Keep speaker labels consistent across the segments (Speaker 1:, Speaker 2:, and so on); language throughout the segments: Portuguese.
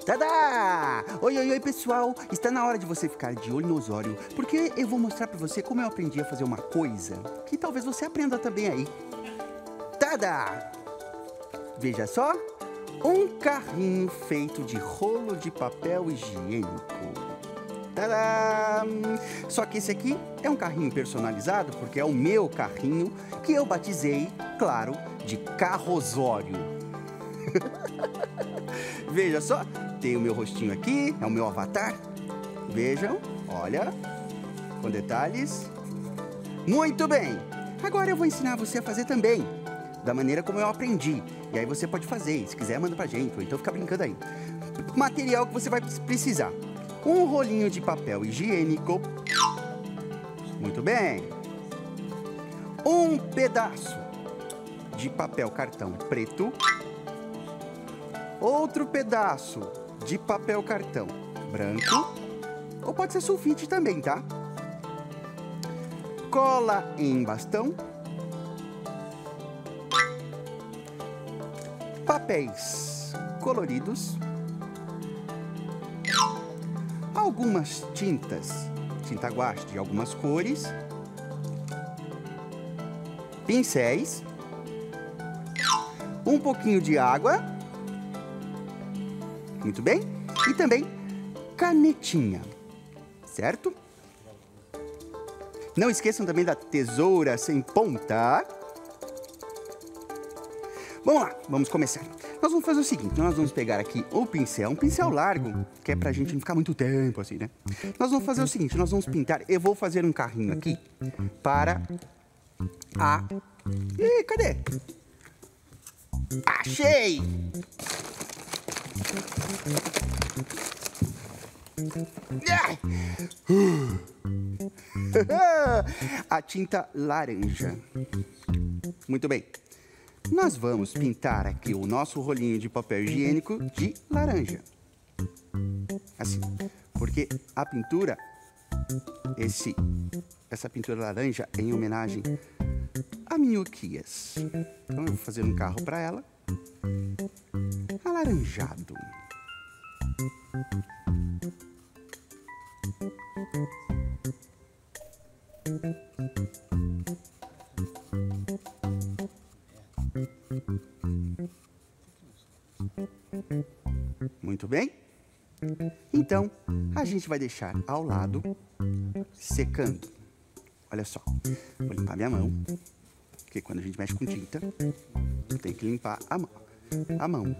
Speaker 1: Tadá! Oi, oi, oi, pessoal! Está na hora de você ficar de olho no Osório, porque eu vou mostrar pra você como eu aprendi a fazer uma coisa que talvez você aprenda também aí. Tadá! Veja só, um carrinho feito de rolo de papel higiênico. Tadá! Só que esse aqui é um carrinho personalizado, porque é o meu carrinho que eu batizei, claro, de Carrosório. Veja só, tem o meu rostinho aqui, é o meu avatar. Vejam, olha, com detalhes. Muito bem! Agora eu vou ensinar você a fazer também, da maneira como eu aprendi. E aí você pode fazer, se quiser manda pra gente, ou então fica brincando aí. Material que você vai precisar. Um rolinho de papel higiênico. Muito bem. Um pedaço de papel cartão preto. Outro pedaço de papel cartão branco, ou pode ser sulfite também, tá? Cola em bastão. Papéis coloridos. Algumas tintas, tinta guache de algumas cores. Pincéis. Um pouquinho de água. Muito bem? E também canetinha, certo? Não esqueçam também da tesoura sem ponta. Vamos lá, vamos começar. Nós vamos fazer o seguinte, nós vamos pegar aqui o pincel, um pincel largo, que é pra gente não ficar muito tempo assim, né? Nós vamos fazer o seguinte, nós vamos pintar, eu vou fazer um carrinho aqui para a... Ih, cadê? Achei! A tinta laranja. Muito bem. Nós vamos pintar aqui o nosso rolinho de papel higiênico de laranja. Assim, porque a pintura, essa pintura laranja é em homenagem a Minhoquias. Então eu vou fazer um carro para ela. Alaranjado. Muito bem? Então, a gente vai deixar ao lado, secando. Olha só, vou limpar minha mão, porque quando a gente mexe com tinta, tem que limpar a mão.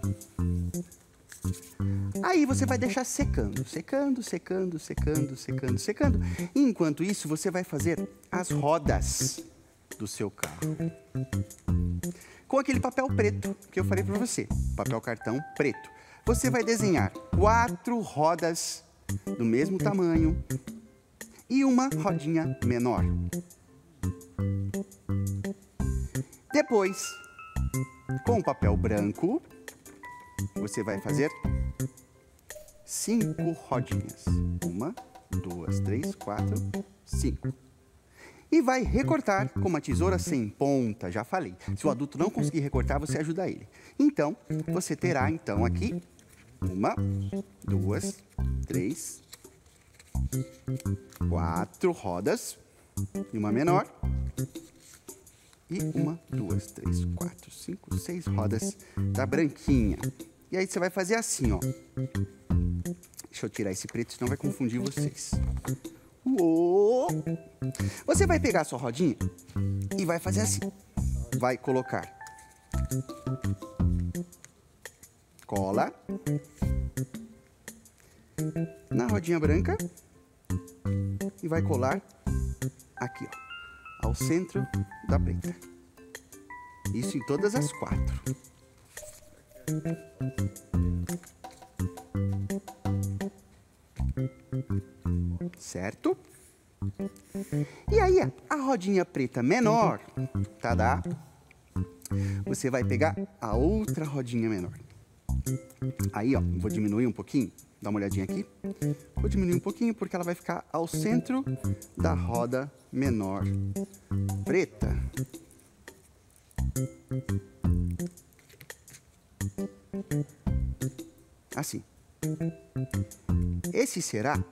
Speaker 1: Aí você vai deixar secando, secando, secando, secando, secando, secando. E enquanto isso, você vai fazer as rodas do seu carro. Com aquele papel preto que eu falei para você, papel cartão preto. Você vai desenhar 4 rodas do mesmo tamanho e uma rodinha menor. Depois, com o papel branco, você vai fazer 5 rodinhas. 1, 2, 3, 4, 5. E vai recortar com uma tesoura sem ponta, já falei. Se o adulto não conseguir recortar, você ajuda ele. Então, você terá então aqui 1, 2, 3, 4 rodas e uma menor. E 1, 2, 3, 4, 5, 6 rodas da branquinha. E aí você vai fazer assim, ó. Deixa eu tirar esse preto, senão vai confundir vocês. Uou! Você vai pegar a sua rodinha e vai fazer assim. Vai colocar cola na rodinha branca e vai colar aqui, ó, ao centro da preta. Isso em todas as 4. Certo? E aí, a rodinha preta menor, tadá, você vai pegar a outra rodinha menor. Aí, ó, vou diminuir um pouquinho, dá uma olhadinha aqui. Vou diminuir um pouquinho porque ela vai ficar ao centro da roda menor preta. Assim. Esse será,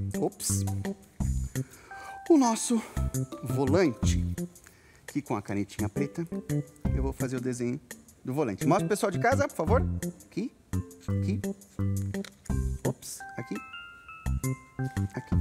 Speaker 1: o nosso volante. Aqui com a canetinha preta, eu vou fazer o desenho do volante. Mostra o pessoal de casa, por favor. Aqui, aqui. Aqui. Aqui.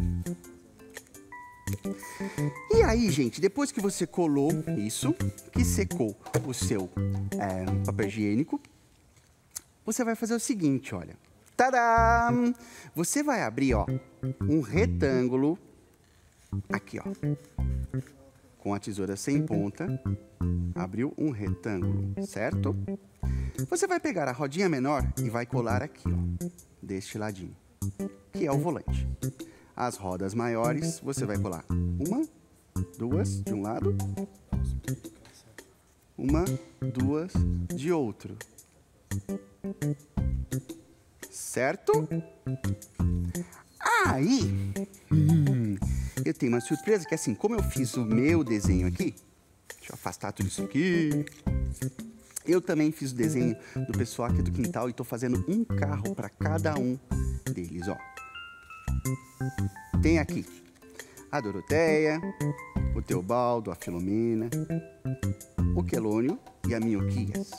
Speaker 1: E aí, gente, depois que você colou isso, que secou o seu papel higiênico, você vai fazer o seguinte, olha. Tadá! Você vai abrir, ó, um retângulo aqui, ó. Com a tesoura sem ponta, abriu um retângulo, certo? Você vai pegar a rodinha menor e vai colar aqui, ó, deste ladinho, que é o volante. As rodas maiores, você vai colar uma, duas de um lado, uma, duas de outro. Certo? Aí, eu tenho uma surpresa que assim, como eu fiz o meu desenho aqui, deixa eu afastar tudo isso aqui. Eu também fiz o desenho do pessoal aqui do quintal e estou fazendo um carro para cada um deles, ó. Tem aqui a Doroteia, o Teobaldo, a Filomena, o Quelônio e a Minhoquias.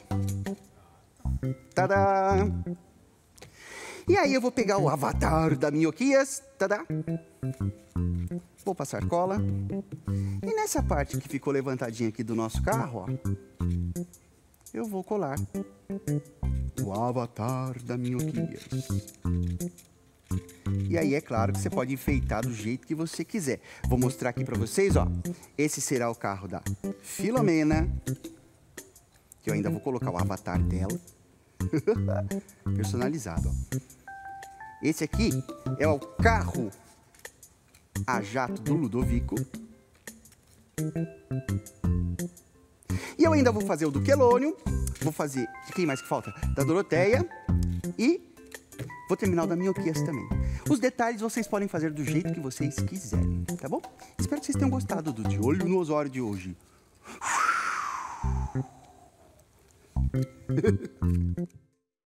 Speaker 1: Tadá! E aí eu vou pegar o avatar da Minhoquias, tadá! Vou passar cola. E nessa parte que ficou levantadinha aqui do nosso carro, ó, eu vou colar o avatar da Minhoquias. E aí é claro que você pode enfeitar do jeito que você quiser. Vou mostrar aqui pra vocês, ó. Esse será o carro da Filomena, que eu ainda vou colocar o avatar dela. Personalizado, ó. Esse aqui é o carro a jato do Ludovico. E eu ainda vou fazer o do Quelônio. Vou fazer, de quem mais que falta? Da Doroteia. E vou terminar o da Minhoquias também. Os detalhes vocês podem fazer do jeito que vocês quiserem, tá bom? Espero que vocês tenham gostado do De Olho no Osório de hoje.